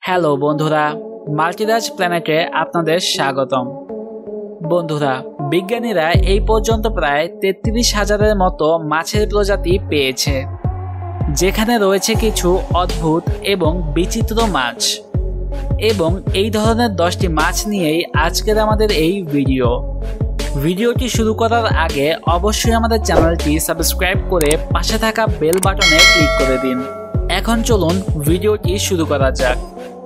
Hello বন্ধুরা, মাল্টিরাজ প্ল্যানেটে আপনাদের স্বাগতম। বন্ধুরা, বিজ্ঞানীরা এই পর্যন্ত প্রায় 33,000-এর মতো মাছের প্রজাতি পেয়েছে, যেখানে রয়েছে কিছু অদ্ভুত এবং বিচিত্র মাছ। এবং এই ধরনের 10টি মাছ নিয়েই আজকের আমাদের এই ভিডিওটি শুরু করার আগে অবশ্যই আমাদের চ্যানেলটি সাবস্ক্রাইব করে পাশে থাকা বেল বাটনে ক্লিক করে দিন। এখন চলুন ভিডিওটি শুরু করা যাক।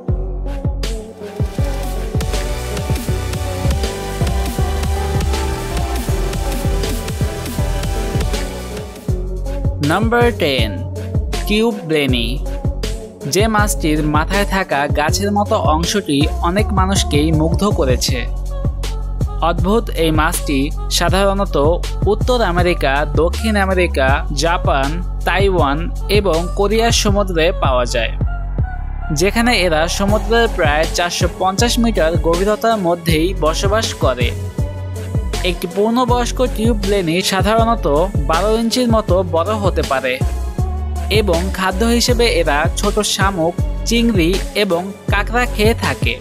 Number 10, tube blenny. যে মাছটির মাথায় থাকা গাছের মতো অংশটি অনেক মানুষকেই মুগ্ধ করেছে। অদ্ভুত এই মাছটি সাধারণত উত্তর আমেরিকা, দক্ষিণ আমেরিকা, জাপান, তাইওয়ান এবং কোরিয়ার সমুদ্রে পাওয়া যায়, যেখানে এরা সমুদ্রের প্রায় 450 মিটার গভীরতার মধ্যেই বসবাস করে। একটি পূর্ণবয়স্ক টিউব ব্লেনি সাধারণত 12 ইঞ্চির মতো বড় হতে পারে এবং খাদ্য হিসেবে এরা ছোট শামুক, চিংড়ি এবং কাঁকড়া খেয়ে থাকে।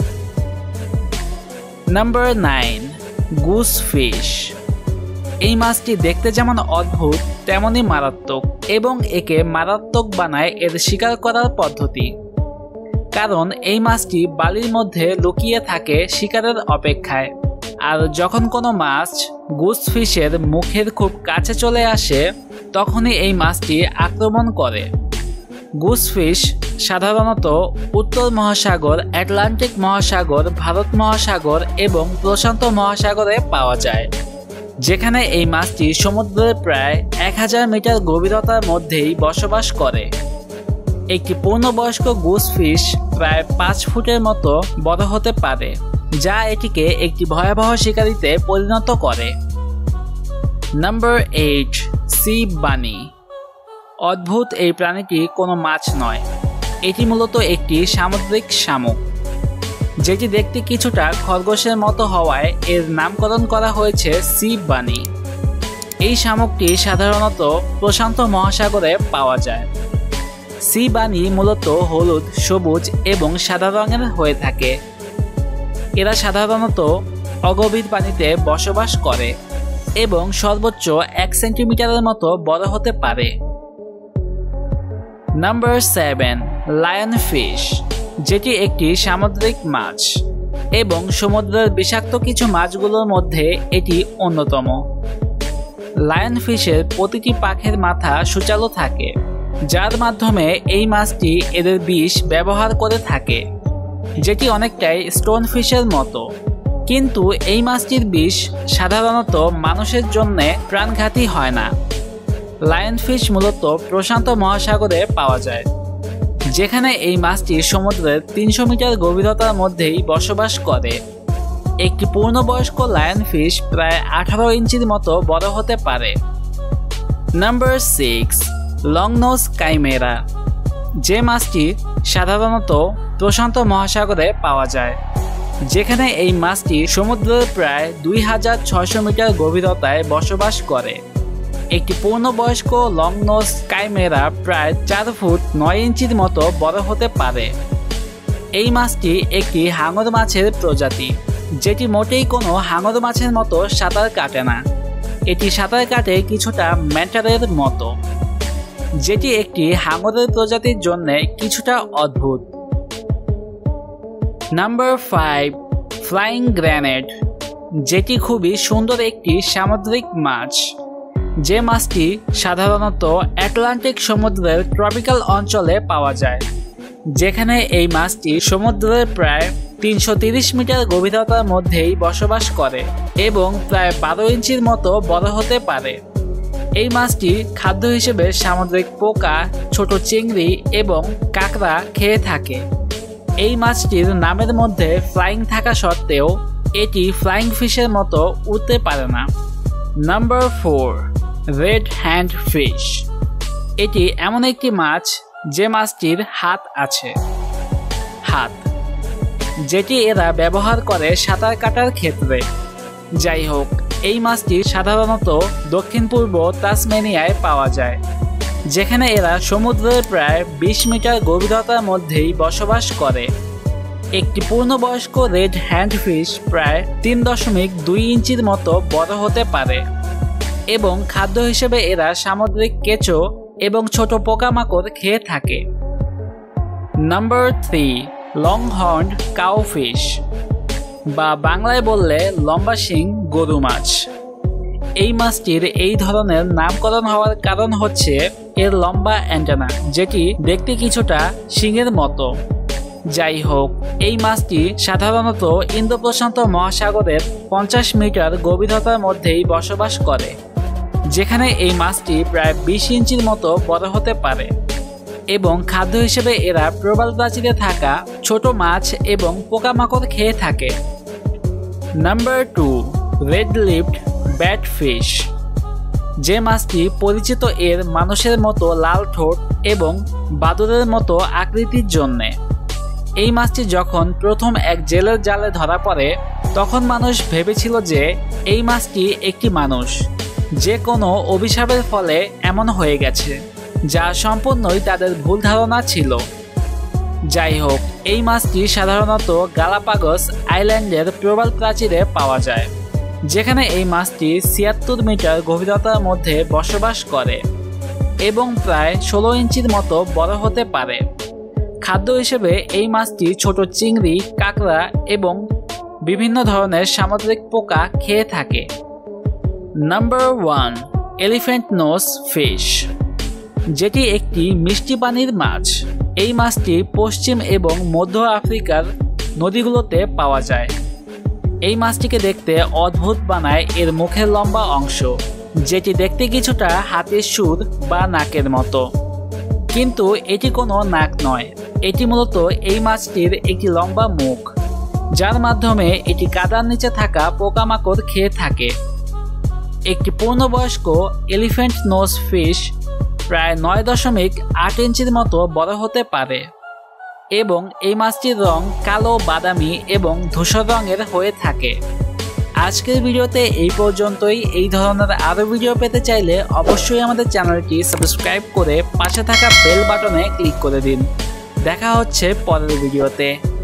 Number 9, goosefish. এই মাছটি দেখতে যেমন অদ্ভুত তেমনই মারাত্মক, এবং একে মারাত্মক বানায় এর শিকার করার পদ্ধতি। কারণ এই মাছটি বালির মধ্যে লুকিয়ে থাকে শিকারের অপেক্ষায়, আর যখন কোনো মাছ গুসফিশের মুখের খুব কাছে চলে আসে তখনই এই মাছটি আক্রমণ করে। গুসফিশ সাধারণত উত্তর মহাসাগর, আটলান্টিক মহাসাগর, ভারত মহাসাগর এবং প্রশান্ত মহাসাগরে পাওয়া যায়, যেখানে এই মাছটি সমুদ্রের প্রায় 1000 মিটার গভীরতার মধ্যেই বসবাস করে। একটি পূর্ণবয়স্ক গুসফিশ প্রায় 5 ফুটের মতো বড় হতে পারে, যা এটিকে একটি ভয়াবহ শিকারিতে পরিণত করে। নাম্বার 8, সি বানি। অদ্ভুত এই প্রাণীটি কোনো মাছ নয়, এটি মূলত একটি সামুদ্রিক শামুক, যেটি দেখতে কিছুটা খরগোশের মতো হওয়ায় এর নামকরণ করা হয়েছে সি বানি। এই শামুকটি সাধারণত প্রশান্ত মহাসাগরে পাওয়া যায়। সি বানি মূলত হলুদ, সবুজ এবং সাদা রঙের হয়ে থাকে। এরা সাধারণত অগভীর পানিতে বসবাস করে এবং সর্বোচ্চ 1 সেন্টিমিটারের মতো বড় হতে পারে। নাম্বার 7, লায়নফিশ, যেটি একটি সামুদ্রিক মাছ এবং সমুদ্রের বিষাক্ত কিছু মাছগুলোর মধ্যে এটি অন্যতম। লায়নফিশের প্রতিটি পাখের মাথা সূচালো থাকে, যার মাধ্যমে এই মাছটি এদের বিষ ব্যবহার করে থাকে, যেটি অনেকটাই স্টোনফিশের মতো। কিন্তু এই মাছটির বিষ সাধারণত মানুষের জন্য প্রাণঘাতী হয় না। লায়নফিশ মূলত প্রশান্ত মহাসাগরে পাওয়া যায়, যেখানে এই মাছটি সমুদ্রের 300 মিটার গভীরতার মধ্যেই বসবাস করে। একটি পূর্ণবয়স্ক লায়নফিশ প্রায় 18 ইঞ্চির মতো বড় হতে পারে। Number 6, longnose chimaera. যে মাছটি সাধারণত প্রশান্ত মহাসাগরে পাওয়া যায়, যেখানে এই মাছটি সমুদ্রের প্রায় 2600 মিটার গভীরতায় বসবাস করে। একটি পূর্ণবয়স্ক লংনোজ চিমেরা প্রায় 4 ফুট 9 ইঞ্চির মতো বড় হতে পারে। এই মাছটি একটি হাঙর মাছের প্রজাতি, যেটি মোটেই কোনো হাঙর মাছের মতো সাঁতার কাটে না। এটি সাঁতার কাটে কিছুটা ম্যান্টারের মতো, যেটি একটি হাঙরের প্রজাতির জন্য কিছুটা অদ্ভুত। নাম্বার 5, ফ্লাইং গ্রেনেড, যেটি খুবই সুন্দর একটি সামুদ্রিক মাছ। যে মাছটি সাধারণত আটলান্টিক সমুদ্রের ট্রপিক্যাল অঞ্চলে পাওয়া যায়, যেখানে এই মাছটি সমুদ্রের প্রায় 330 মিটার গভীরতার মধ্যেই বসবাস করে এবং প্রায় 12 ইঞ্চির মতো বড় হতে পারে। এই মাছটি খাদ্য হিসেবে সামুদ্রিক পোকা, ছোট চিংড়ি এবং কাঁকড়া খেয়ে থাকে। এই মাছটির নামের মধ্যে ফ্লাইং থাকা সত্ত্বেও এটি ফ্লাইং ফিশের মতো উড়তে পারে না। Number 4, red hand fish. এটি এমন একটি মাছ যে মাছটির হাত আছে, যেটি এরা ব্যবহার করে সাঁতার কাটার ক্ষেত্রে। যাই হোক, এই মাছটি সাধারণত দক্ষিণ পূর্ব তাসমানিয়ায় পাওয়া যায়, যেখানে এরা সমুদ্রের প্রায় 20 মিটার গভীরতার মধ্যেই বসবাস করে। একটি পূর্ণবয়স্ক রেড হ্যান্ডফিশ প্রায় 3.2 ইঞ্চির মতো বড় হতে পারে এবং খাদ্য হিসেবে এরা সামুদ্রিক কেঁচো এবং ছোট পোকামাকড় খেয়ে থাকে। নাম্বার 3, লংহর্নড কাউফিশ বা বাংলায় বললে লম্বা শিং গরু মাছ। এই মাছটির এই ধরনের নামকরণ হওয়ার কারণ হচ্ছে এর লম্বা অ্যান্টেনা, যেটি দেখতে কিছুটা শিংয়ের মতো। যাই হোক, এই মাছটি সাধারণত ইন্দো প্রশান্ত মহাসাগরের 50 মিটার গভীরতার মধ্যেই বসবাস করে, যেখানে এই মাছটি প্রায় 20 ইঞ্চির মতো বড় হতে পারে এবং খাদ্য হিসেবে এরা প্রবাল প্রাচীরে থাকা ছোট মাছ এবং পোকামাকড় খেয়ে থাকে। Number 2, red lipped batfish. যে মাছটি পরিচিত এর মানুষের মতো লাল ঠোঁট এবং বাদুড়ের মতো আকৃতির জন্যে। এই মাছটি যখন প্রথম এক জেলের জালে ধরা পড়ে তখন মানুষ ভেবেছিল যে এই মাছটি একটি মানুষ, যে কোনো অভিশাপের ফলে এমন হয়ে গেছে, যা সম্পূর্ণই তাদের ভুল ধারণা ছিল। যাই হোক, এই মাছটি সাধারণত গালাপাগোস আইল্যান্ডের প্রবাল প্রাচীরে পাওয়া যায়, যেখানে এই মাছটি 76 মিটার গভীরতার মধ্যে বসবাস করে এবং প্রায় 16 ইঞ্চির মতো বড় হতে পারে। খাদ্য হিসেবে এই মাছটি ছোট চিংড়ি, কাঁকড়া এবং বিভিন্ন ধরনের সামুদ্রিক পোকা খেয়ে থাকে। নাম্বার 1, এলিফ্যান্টনোজ ফিশ, যেটি একটি মিষ্টি পানির মাছ। এই মাছটি পশ্চিম এবং মধ্য আফ্রিকার নদীগুলোতে পাওয়া যায়। এই মাছটিকে দেখতে অদ্ভুত বানায় এর মুখের লম্বা অংশ, যেটি দেখতে কিছুটা হাতির সুর বা নাকের মতো, কিন্তু এটি কোনো নাক নয়। এটি মূলত এই মাছটির একটি লম্বা মুখ, যার মাধ্যমে এটি কাদার নিচে থাকা পোকামাকড় খেয়ে থাকে। একটি পূর্ণবয়স্ক এলিফ্যান্টনোজ ফিশ প্রায় 9.8 ইঞ্চির মতো বড় হতে পারে এবং এই মাছটির রং কালো, বাদামি এবং ধূসর রঙের হয়ে থাকে। আজকের ভিডিওতে এই পর্যন্তই। এই ধরনের আরও ভিডিও পেতে চাইলে অবশ্যই আমাদের চ্যানেলটি সাবস্ক্রাইব করে পাশে থাকা বেল বাটনে ক্লিক করে দিন। দেখা হচ্ছে পরের ভিডিওতে।